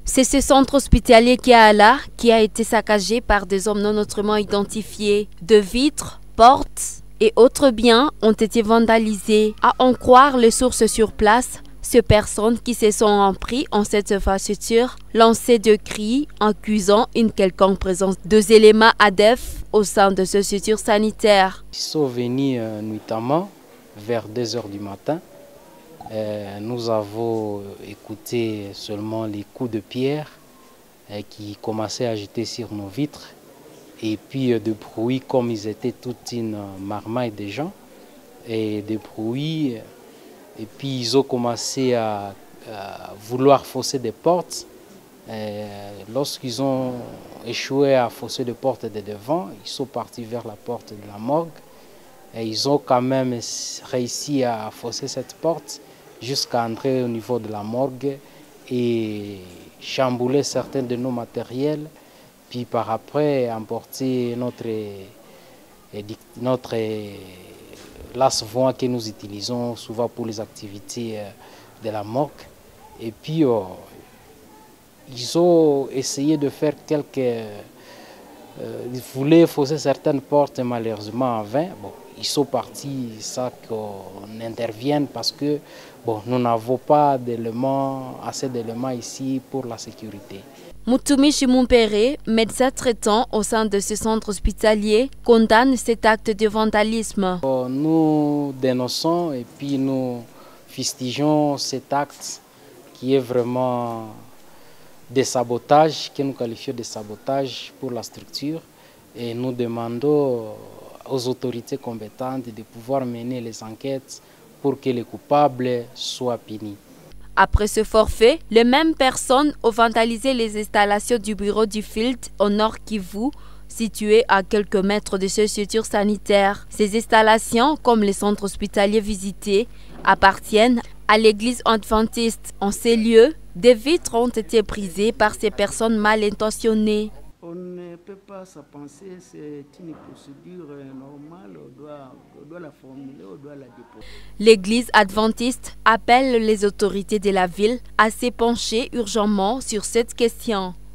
C'est ce centre hospitalier qui a été saccagé par des hommes non autrement identifiés. De vitres, portes et autres biens ont été vandalisés. À en croire les sources sur place, ces personnes qui se sont empris en cette infrastructure lançaient de cris accusant une quelconque présence des éléments ADF au sein de ce structure sanitaire. Ils sont venus nuitamment vers 2 h du matin. Nous avons écouté seulement les coups de pierre qui commençaient à jeter sur nos vitres. Et puis de bruit, comme ils étaient toute une marmaille de gens, et de bruit. Et puis ils ont commencé à vouloir forcer des portes. Lorsqu'ils ont échoué à forcer les portes de devant, ils sont partis vers la porte de la morgue. Et ils ont quand même réussi à forcer cette porte jusqu'à entrer au niveau de la morgue et chambouler certains de nos matériels. Puis par après, emporter notre lance-voix que nous utilisons souvent pour les activités de la morgue. Et puis, ils ont essayé de faire ils voulaient forcer certaines portes, malheureusement en vain. Bon, ils sont partis sans qu'on intervienne parce que nous n'avons pas assez d'éléments ici pour la sécurité. Moutoumi Chimumpere, médecin traitant au sein de ce centre hospitalier, condamne cet acte de vandalisme. Nous dénonçons et puis nous fustigeons cet acte qui est vraiment des sabotages, que nous qualifions de sabotage pour la structure. Et nous demandons aux autorités compétentes de pouvoir mener les enquêtes pour que les coupables soient punis. Après ce forfait, les mêmes personnes ont vandalisé les installations du bureau du Field au Nord Kivu, situé à quelques mètres de ce structure sanitaire. Ces installations, comme les centres hospitaliers visités, appartiennent à l'église adventiste. En ces lieux, des vitres ont été brisées par ces personnes mal intentionnées. On ne peut pas s'en penser, c'est une procédure normale, on doit la formuler, on doit la déposer. L'église adventiste appelle les autorités de la ville à se pencher urgemment sur cette question.